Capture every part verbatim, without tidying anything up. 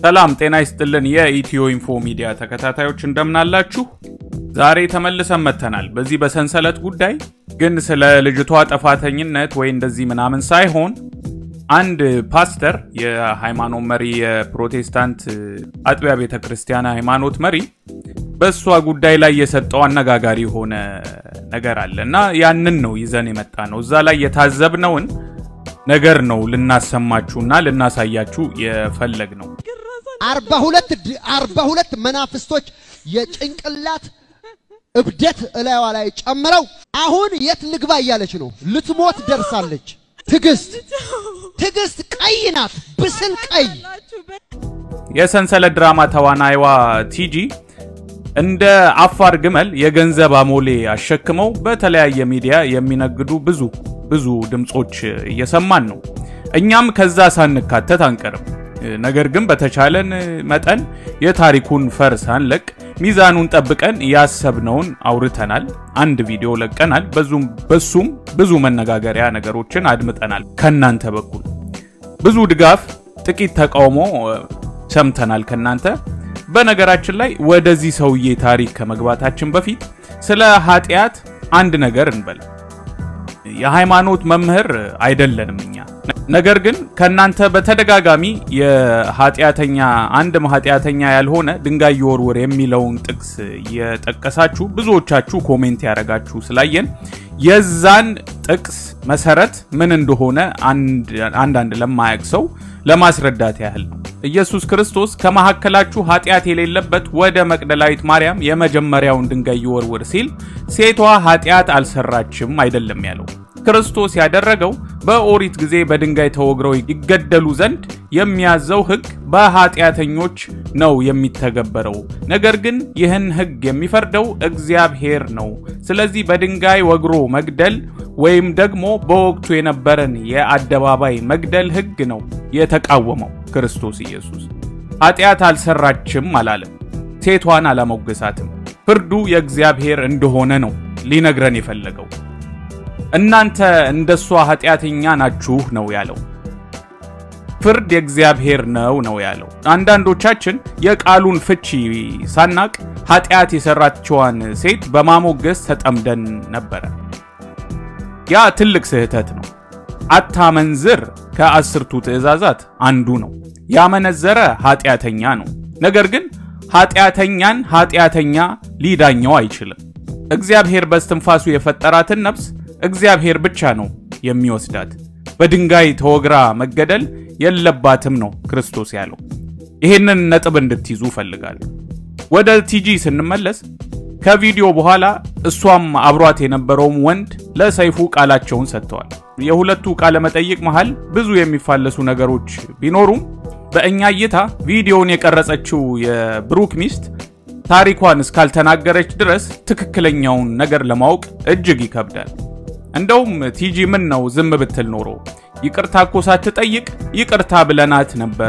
ሰላም ጤና ይስጥልን የኢትዮኢንፎ ሚዲያ ተከታታዮች እንደምን አላችሁ? ዛሬ ተመልሰን መተናል። በዚህ በሰንሰለት ጉዳይ ግን ስለ ልጅቷ ጥፋተኝነት ወይ እንደዚህ ምናምን ሳይሆን አንድ ፓስተር የሃይማኖት መሪ የፕሮቴስታንት አጥቢያ ቤተክርስቲያን ሃይማኖት መሪ በሷ ጉዳይ ላይ የሰጠው አነጋጋሪ ሆነ ነገር አለና ያንን ነው ይዘን የመጣ ነው። እዛ ላይ የታዘብነውን ነገር ነው ልናሰማችሁና ልናሳያችሁ የፈለግ ነው። አርባ ሁለት አርባ ሁለት መናፍስቶች የጭንቅላት እብደት እላይዋ ላይ ጨምረው አሁን የት ልግባ እያለች ነው። ልትሞት ደርሳለች። ትግስት ትግስት ቀይ ናት፣ ብስል ቀይ። የሰንሰለት ድራማ ተዋናይዋ ቲጂ እንደ አፋር ግመል የገንዘብ አሞሌ አሸክመው በተለያየ ሚዲያ የሚነግዱ ብዙ ብዙ ድምጾች እየሰማን ነው። እኛም ከዛ ሳንካተት አንቀርም። ነገር ግን በተቻለን መጠን የታሪኩን ፈርሳን ለቅ ሚዛኑን ጠብቀን ያሰብነውን አውርተናል። አንድ ቪዲዮ ለቀናል። በዙም በሱም ብዙ መነጋገሪያ ነገሮችን አድምጠናል። ከናንተ በኩል ብዙ ድጋፍ፣ ጥቂት ተቃውሞ ሰምተናል ከናንተ። በነገራችን ላይ ወደዚህ ሰውዬ ታሪክ ከመግባታችን በፊት ስለ ኃጢያት አንድ ነገር እንበል። የሃይማኖት መምህር አይደለንም እኛ። ነገር ግን ከናንተ በተደጋጋሚ የኃጢያተኛ አንድ ኃጢያተኛ ያልሆነ ድንጋይ ይወርወር የሚለውን ጥቅስ የጠቀሳችሁ ብዙዎቻችሁ ኮሜንት ያረጋችሁ ስላየን የዛን ጥቅስ መሰረት ምን እንደሆነ አንድ አንድ ለማያቅ ሰው ለማስረዳት ያህል ነው። ኢየሱስ ክርስቶስ ከመሐከላችሁ ኃጢያት የሌለበት ወደ መቅደላዊት ማርያም የመጀመሪያውን ድንጋይ ይወርወር ሲል ሴቷ ኃጢያት አልሰራችም አይደለም ያለው። ክርስቶስ ያደረገው በኦሪት ጊዜ በድንጋይ ተወግረው ይገደሉ ዘንድ የሚያዘው ሕግ በኃጢያተኞች ነው የሚተገበረው። ነገር ግን ይህን ሕግ የሚፈርደው እግዚአብሔር ነው። ስለዚህ በድንጋይ ወግሮ መግደል ወይም ደግሞ በወቅቱ የነበረን የአደባባይ መግደል ሕግ ነው የተቃወመው። ክርስቶስ ኢየሱስ ኃጢያት አልሰራችም አላለም። ሴቷን አላሞገሳትም። ፍርዱ የእግዚአብሔር እንደሆነ ነው ሊነግረን የፈለገው። እናንተ እንደሷ ኃጢያተኛ ናችሁ ነው ያለው። ፍርድ የእግዚአብሔር ነው ነው ያለው። አንዳንዶቻችን የቃሉን ፍቺ ሳናቅ ኃጢያት የሰራችዋን ሴት በማሞገስ ተጠምደን ነበር። ያ ትልቅ ስህተት ነው። አታመንዝር ከአስርቱ ትእዛዛት አንዱ ነው። ያመነዘረ ኃጢያተኛ ነው። ነገር ግን ኃጢያተኛን ኃጢያተኛ ሊዳኘው አይችልም። እግዚአብሔር በስትንፋሱ የፈጠራትን ነፍስ እግዚአብሔር ብቻ ነው የሚወስዳት። በድንጋይ ተወግራ መገደል የለባትም ነው ክርስቶስ ያለው። ይሄንን ነጥብ እንድትይዙ ፈልጋለሁ። ወደ ቲጂ ስንመለስ ከቪዲዮ በኋላ እሷም አብሯት የነበረውም ወንድ ለሰይፉ ቃላቸውን ሰጥተዋል። የሁለቱ ቃለ መጠይቅ መሃል ብዙ የሚፋለሱ ነገሮች ቢኖሩም በእኛ እይታ ቪዲዮውን የቀረጸችው የብሩክ ሚስት ታሪኳን እስካልተናገረች ድረስ ትክክለኛውን ነገር ለማወቅ እጅግ ይከብዳል። እንደውም ቲጂ ምን ነው ዝም ብትል ኖሮ ይቅርታ እኮ ሳትጠይቅ ይቅርታ ብለናት ነበር።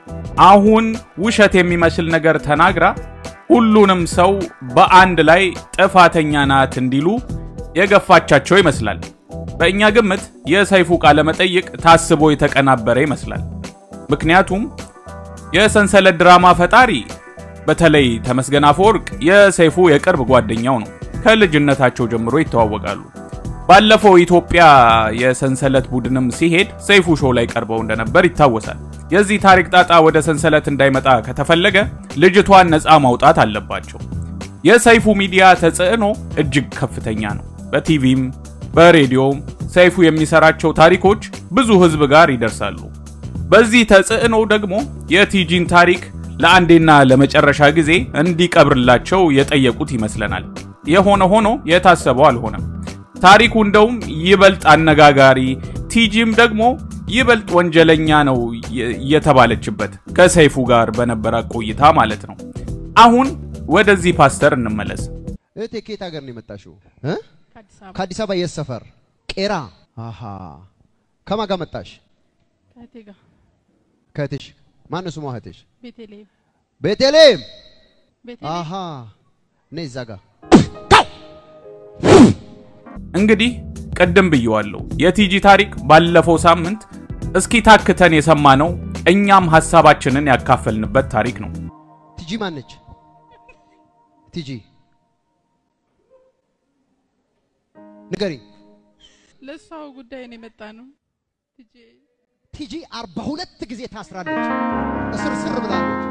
አሁን ውሸት የሚመስል ነገር ተናግራ ሁሉንም ሰው በአንድ ላይ ጥፋተኛ ናት እንዲሉ የገፋቻቸው ይመስላል። በእኛ ግምት የሰይፉ ቃለ መጠይቅ ታስቦ የተቀናበረ ይመስላል። ምክንያቱም የሰንሰለት ድራማ ፈጣሪ በተለይ ተመስገን አፈወርቅ የሰይፉ የቅርብ ጓደኛው ነው። ከልጅነታቸው ጀምሮ ይተዋወቃሉ። ባለፈው ኢትዮጵያ የሰንሰለት ቡድንም ሲሄድ ሰይፉ ሾው ላይ ቀርበው እንደነበር ይታወሳል። የዚህ ታሪክ ጣጣ ወደ ሰንሰለት እንዳይመጣ ከተፈለገ ልጅቷን ነፃ ማውጣት አለባቸው። የሰይፉ ሚዲያ ተጽዕኖ እጅግ ከፍተኛ ነው። በቲቪም በሬዲዮም ሰይፉ የሚሰራቸው ታሪኮች ብዙ ህዝብ ጋር ይደርሳሉ። በዚህ ተጽዕኖ ደግሞ የቲጂን ታሪክ ለአንዴና ለመጨረሻ ጊዜ እንዲቀብርላቸው የጠየቁት ይመስለናል። የሆነ ሆኖ የታሰበው አልሆነም። ታሪኩ እንደውም ይበልጥ አነጋጋሪ፣ ቲጂም ደግሞ ይበልጥ ወንጀለኛ ነው የተባለችበት ከሰይፉ ጋር በነበረ ቆይታ ማለት ነው። አሁን ወደዚህ ፓስተር እንመለስ። እቴ ከየት ሀገር ነው የመጣሽው? እ ከአዲስ አበባ የት ሰፈር? ቄራ። አሃ ከማን ጋር መጣሽ? ከቴጋ ከትሽ ማን ነው ስሟ? እህትሽ ቤተልሔም። ቤተልሔም። ቤተልሔም። አሃ ነይ እዛ ጋር። እንግዲህ ቀደም ብየዋለሁ የቲጂ ታሪክ ባለፈው ሳምንት እስኪ ታክተን የሰማነው እኛም ሐሳባችንን ያካፈልንበት ታሪክ ነው። ቲጂ ማነች? ቲጂ ንገሪ። ለሷው ጉዳይ ነው የመጣነው። ቲጂ ቲጂ አርባ ሁለት ጊዜ ታስራለች። እስር ስር ብላለች።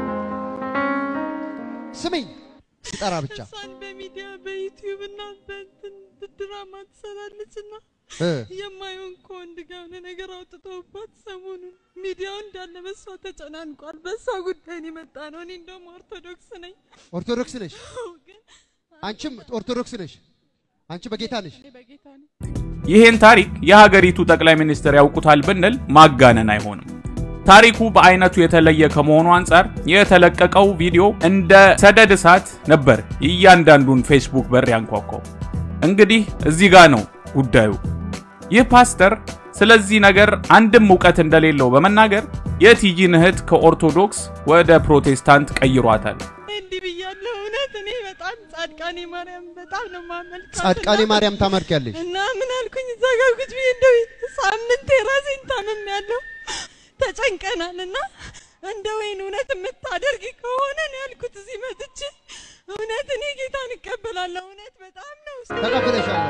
ስሚኝ ሲጠራ ብቻ እሷን በሚዲያ በዩቲዩብ እና በድራማ ትሰራለችና የማይሆን ከወንድ ጋር ነገር አውጥተውባት ሰሞኑን ሚዲያው እንዳለ በሷ ተጨናንቋል። በሷ ጉዳይ ነው የመጣነው። እኔ እንደውም ኦርቶዶክስ ነኝ። ኦርቶዶክስ ነሽ? አንቺም ኦርቶዶክስ ነሽ? አንቺ በጌታ ነሽ? እኔ በጌታ ነኝ። ይሄን ታሪክ የሀገሪቱ ጠቅላይ ሚኒስትር ያውቁታል ብንል ማጋነን አይሆንም። ታሪኩ በአይነቱ የተለየ ከመሆኑ አንፃር የተለቀቀው ቪዲዮ እንደ ሰደድ እሳት ነበር እያንዳንዱን ፌስቡክ በር ያንኳኳው። እንግዲህ እዚህ ጋር ነው ጉዳዩ። ይህ ፓስተር ስለዚህ ነገር አንድም ዕውቀት እንደሌለው በመናገር የቲጂን እህት ከኦርቶዶክስ ወደ ፕሮቴስታንት ቀይሯታል። እንዲህ ብያለሁ። እውነት እኔ በጣም ጻድቃኔ ማርያም በጣም ነው ማመልከው። ጻድቃኔ ማርያም ታመልካለሽ? እና ምን አልኩኝ እዛ ጋር ቁጭ ብዬ እንደው ሳምንት ራሴን ታመምያለሁ። ተጨንቀናልና እንደ ወይን እውነት የምታደርጊ ከሆነ ነው ያልኩት። እዚህ መጥቼ እውነት እኔ ጌታን እቀበላለሁ። እውነት በጣም ነው ተቀበለሻለሁ።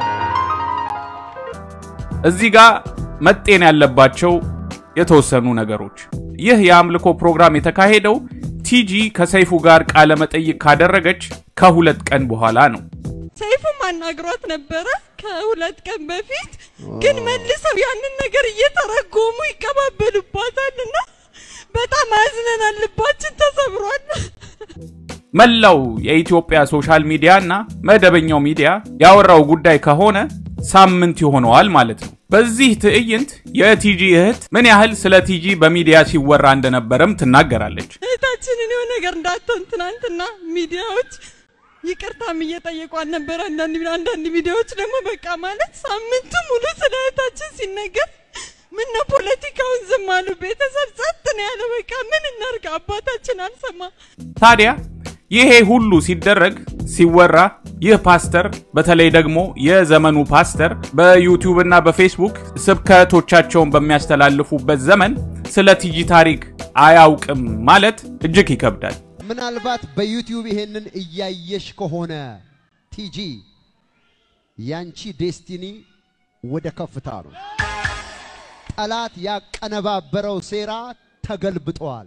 እዚህ ጋር መጤን ያለባቸው የተወሰኑ ነገሮች። ይህ የአምልኮ ፕሮግራም የተካሄደው ቲጂ ከሰይፉ ጋር ቃለ መጠይቅ ካደረገች ከሁለት ቀን በኋላ ነው። ሰይፉ ማናግሯት ነበረ ከሁለት ቀን በፊት፣ ግን መልሰው ያንን ነገር እየተረጎሙ ይቀባበሉባታልና በጣም አዝነናል። ልባችን ተሰብሯል። መላው የኢትዮጵያ ሶሻል ሚዲያና መደበኛው ሚዲያ ያወራው ጉዳይ ከሆነ ሳምንት ይሆነዋል ማለት ነው። በዚህ ትዕይንት የቲጂ እህት ምን ያህል ስለ ቲጂ በሚዲያ ሲወራ እንደነበረም ትናገራለች። እህታችንን የሆነ ነገር እንዳትሆን ትናንትና ሚዲያዎች ይቅርታም እየጠየቋን ነበር። አንዳንድ አንዳንድ ሚዲያዎች ደግሞ በቃ ማለት ሳምንቱ ሙሉ ስለ እህታችን ሲነገር ምን ነው ፖለቲካውን ዝም አሉ። ቤተሰብ ጸጥ ነው ያለው። በቃ ምን እናርጋ? አባታችን አልሰማ። ታዲያ ይሄ ሁሉ ሲደረግ ሲወራ ይህ ፓስተር በተለይ ደግሞ የዘመኑ ፓስተር በዩቲዩብ እና በፌስቡክ ስብከቶቻቸውን በሚያስተላልፉበት ዘመን ስለ ቲጂ ታሪክ አያውቅም ማለት እጅግ ይከብዳል። ምናልባት በዩቲዩብ ይሄንን እያየሽ ከሆነ ቲጂ ያንቺ ዴስቲኒ ወደ ከፍታ ነው። ጠላት ያቀነባበረው ሴራ ተገልብጧል።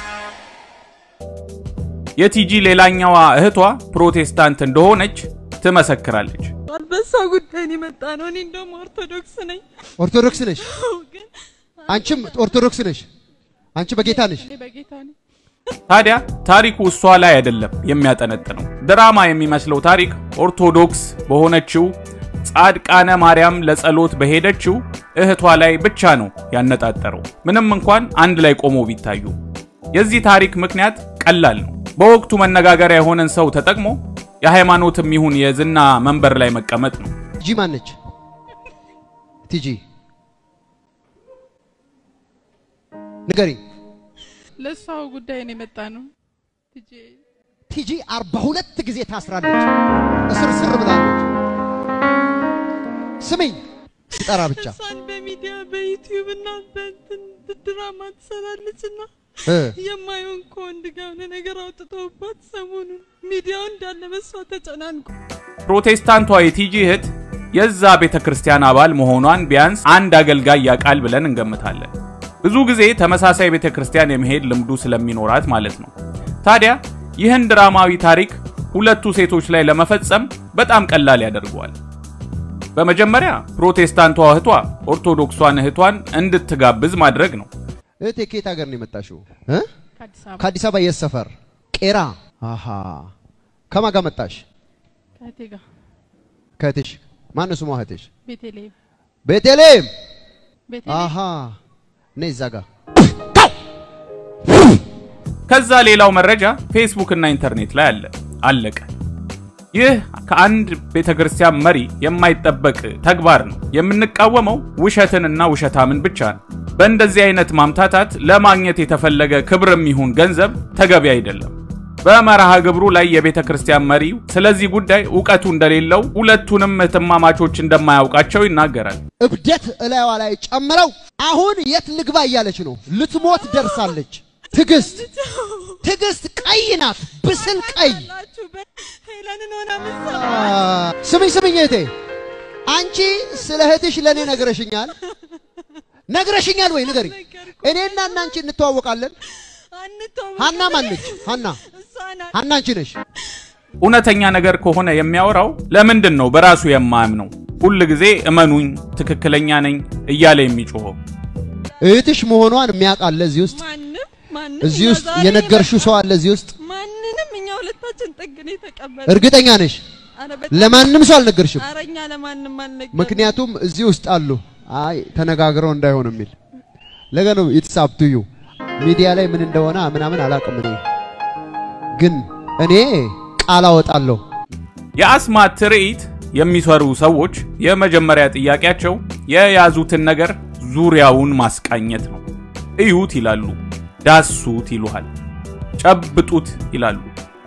የቲጂ ሌላኛዋ እህቷ ፕሮቴስታንት እንደሆነች ትመሰክራለች። በሷ ጉዳይ ነው የመጣነው። እኔ እንደውም ኦርቶዶክስ ነኝ። ኦርቶዶክስ ነሽ? አንቺም ኦርቶዶክስ ነሽ? አንቺ በጌታ ነሽ? እኔ በጌታ ነኝ። ታዲያ ታሪኩ እሷ ላይ አይደለም የሚያጠነጥነው። ድራማ የሚመስለው ታሪክ ኦርቶዶክስ በሆነችው ጻድቃነ ማርያም ለጸሎት በሄደችው እህቷ ላይ ብቻ ነው ያነጣጠረው። ምንም እንኳን አንድ ላይ ቆሞ ቢታዩ የዚህ ታሪክ ምክንያት ቀላል ነው። በወቅቱ መነጋገሪያ የሆነን ሰው ተጠቅሞ የሃይማኖትም ይሁን የዝና መንበር ላይ መቀመጥ ነው። ቲጂ ማነች? ቲጂ ንገሪ። ለሷው ጉዳይ ነው የመጣነው። ቲጂ ቲጂ አርባ ሁለት ጊዜ ታስራለች። እስር ስር ብላለች። ስሚኝ ሲጠራ ብቻ እሷን በሚዲያ በዩቲዩብ እና በድራማ ትሰራለችና የማይሆን ከወንድ ጋር ነገር አውጥተውባት ሰሞኑን ሚዲያው እንዳለ በሷ ተጨናንቋል። ፕሮቴስታንቷ የቲጂ እህት የዛ ቤተክርስቲያን አባል መሆኗን ቢያንስ አንድ አገልጋይ ያቃል ብለን እንገምታለን። ብዙ ጊዜ ተመሳሳይ ቤተክርስቲያን የመሄድ ልምዱ ስለሚኖራት ማለት ነው። ታዲያ ይህን ድራማዊ ታሪክ ሁለቱ ሴቶች ላይ ለመፈጸም በጣም ቀላል ያደርገዋል። በመጀመሪያ ፕሮቴስታንቷ እህቷ ኦርቶዶክሷን እህቷን እንድትጋብዝ ማድረግ ነው። እህቴ ከየት ሀገር ነው የመጣሽው? እ ከአዲስ አበባ። ከአዲስ አበባ የት ሰፈር? ቄራ። አሃ ከማን ጋር መጣሽ? ከእቴ ጋር። ከእቴሽ ማን ነው ስሟ እህቴሽ? ቤተልሔም። ቤተልሔም። ቤተልሔም። አሃ ነይ እዛ ጋር። ከዛ ሌላው መረጃ ፌስቡክ እና ኢንተርኔት ላይ አለ። አለቀ። ይህ ከአንድ ቤተክርስቲያን መሪ የማይጠበቅ ተግባር ነው። የምንቃወመው ውሸትንና ውሸታምን ብቻ ነው። በእንደዚህ አይነት ማምታታት ለማግኘት የተፈለገ ክብርም ይሁን ገንዘብ ተገቢ አይደለም። በመርሃ ግብሩ ላይ የቤተ ክርስቲያን መሪው ስለዚህ ጉዳይ ዕውቀቱ እንደሌለው ሁለቱንም እህትማማቾች እንደማያውቃቸው ይናገራል። እብደት እላይዋ ላይ ጨምረው አሁን የት ልግባ እያለች ነው። ልትሞት ደርሳለች። ትግስት ትግስት ቀይ ናት፣ ብስል ቀይ። ስሚኝ ስሚኝ እህቴ፣ አንቺ ስለ እህትሽ ለኔ ነግረሽኛል ነግረሽኛል ወይ ንገሪ። እኔና እናንቺ እንተዋወቃለን። ሃና ማነች? ሃና ሃና አንቺ ነሽ። እውነተኛ ነገር ከሆነ የሚያወራው ለምንድን ነው በራሱ የማያምነው? ሁሉ ጊዜ እመኑኝ ትክክለኛ ነኝ እያለ የሚጮኸው? እህትሽ መሆኗን የሚያውቃል ለዚህ ውስጥ እዚህ ውስጥ የነገርሽው ሰው አለ እዚህ ውስጥ? ማንንም እኛ ሁለታችን ጠግኔ ተቀበለ። እርግጠኛ ነሽ? ለማንም ሰው አልነገርሽም? አረኛ ለማንም አልነገርም። ምክንያቱም እዚህ ውስጥ አሉ አይ ተነጋግረው እንዳይሆን የሚል ለገኑ ኢትስ አፕ ቱ ዩ። ሚዲያ ላይ ምን እንደሆነ ምናምን አላውቅም። እኔ ግን እኔ ቃል አወጣለሁ። የአስማት ትርኢት የሚሰሩ ሰዎች የመጀመሪያ ጥያቄያቸው የያዙትን ነገር ዙሪያውን ማስቃኘት ነው። እዩት ይላሉ፣ ዳሱት ይሉሃል፣ ጨብጡት ይላሉ፣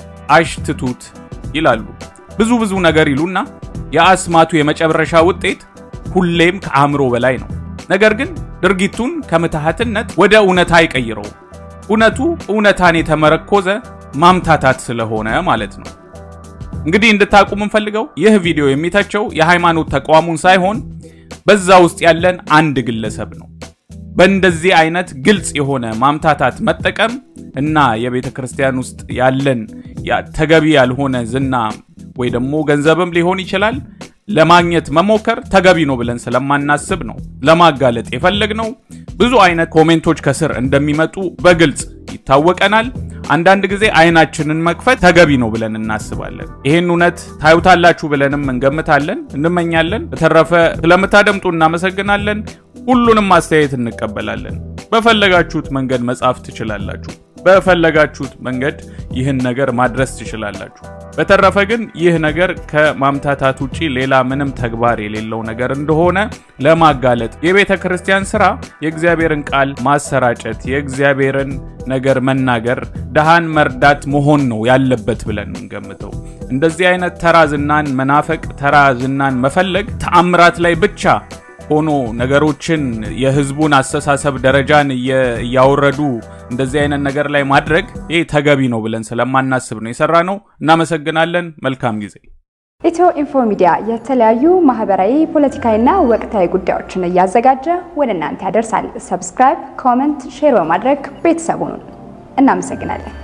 አሽትቱት ይላሉ፣ ብዙ ብዙ ነገር ይሉና የአስማቱ የመጨረሻ ውጤት ሁሌም ከአእምሮ በላይ ነው። ነገር ግን ድርጊቱን ከምትሃትነት ወደ እውነታ ይቀይረው። እውነቱ እውነታን የተመረኮዘ ማምታታት ስለሆነ ማለት ነው። እንግዲህ እንድታቁም እንፈልገው ይህ ቪዲዮ የሚተቸው የሃይማኖት ተቋሙን ሳይሆን በዛ ውስጥ ያለን አንድ ግለሰብ ነው። በእንደዚህ አይነት ግልጽ የሆነ ማምታታት መጠቀም እና የቤተ ክርስቲያን ውስጥ ያለን ያ ተገቢ ያልሆነ ዝና ወይ ደግሞ ገንዘብም ሊሆን ይችላል ለማግኘት መሞከር ተገቢ ነው ብለን ስለማናስብ ነው ለማጋለጥ የፈለግነው። ብዙ አይነት ኮሜንቶች ከስር እንደሚመጡ በግልጽ ይታወቀናል። አንዳንድ ጊዜ አይናችንን መክፈት ተገቢ ነው ብለን እናስባለን። ይሄን እውነት ታዩታላችሁ ብለንም እንገምታለን እንመኛለን። በተረፈ ስለምታደምጡ እናመሰግናለን። ሁሉንም አስተያየት እንቀበላለን። በፈለጋችሁት መንገድ መጻፍ ትችላላችሁ። በፈለጋችሁት መንገድ ይህን ነገር ማድረስ ትችላላችሁ። በተረፈ ግን ይህ ነገር ከማምታታት ውጪ ሌላ ምንም ተግባር የሌለው ነገር እንደሆነ ለማጋለጥ የቤተ ክርስቲያን ሥራ የእግዚአብሔርን ቃል ማሰራጨት፣ የእግዚአብሔርን ነገር መናገር፣ ደሃን መርዳት መሆን ነው ያለበት ብለን እንገምተው። እንደዚህ አይነት ተራዝናን መናፈቅ፣ ተራዝናን መፈለግ ተአምራት ላይ ብቻ ሆኖ ነገሮችን የህዝቡን አስተሳሰብ ደረጃን ያወረዱ እንደዚህ አይነት ነገር ላይ ማድረግ ይሄ ተገቢ ነው ብለን ስለማናስብ ነው የሰራነው። እናመሰግናለን። መልካም ጊዜ። ኢትዮ ኢንፎ ሚዲያ የተለያዩ ማህበራዊ፣ ፖለቲካዊና ወቅታዊ ጉዳዮችን ያዘጋጀ ወደ እናንተ ያደርሳል። ሰብስክራይብ፣ ኮሜንት፣ ሼር በማድረግ ቤተሰቡን እናመሰግናለን።